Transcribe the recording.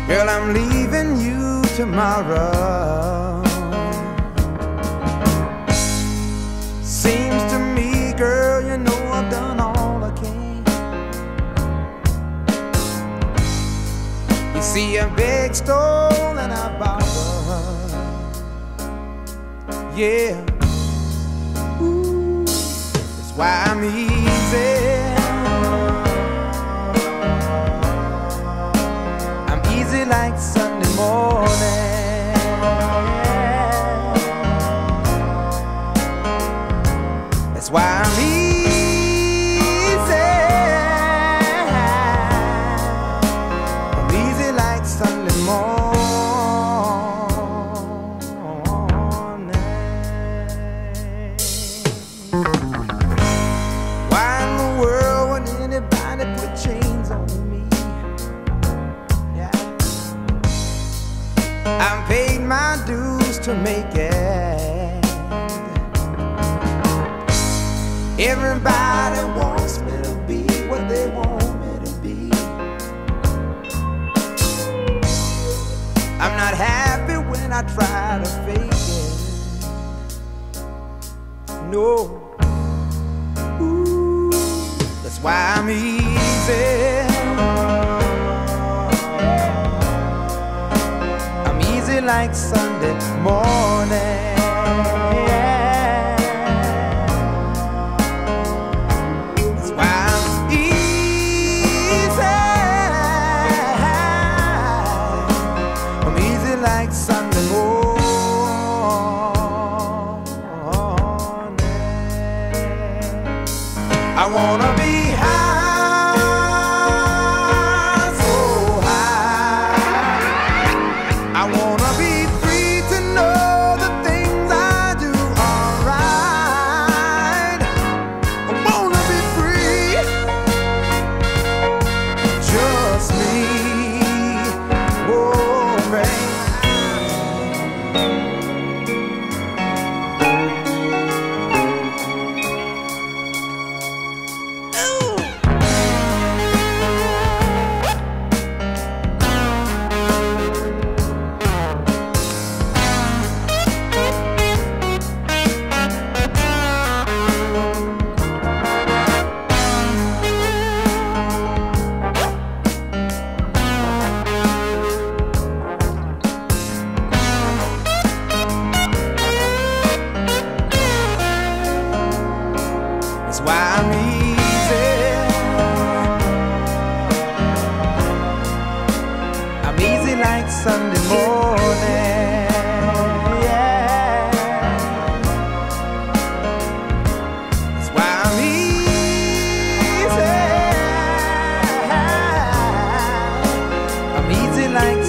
Girl, I'm leaving you tomorrow. Seems to me, girl, you know I've done all I can. You see, I begged, stole, and I borrowed. Yeah, ooh, that's why I'm easy. Like Sunday morning. That's why I'm easy. I'm easy like Sunday morning. Why in the world would anybody put chains on me? I've paid my dues to make it. Everybody wants me to be what they want me to be. I'm not happy when I try to fake it. No. Ooh, that's why I'm easy. Like Sunday morning. That's why I'm easy. I'm easy like Sunday morning. I wanna be high. That's why I'm easy. I'm easy like Sunday morning. Yeah. That's why I'm easy. I'm easy like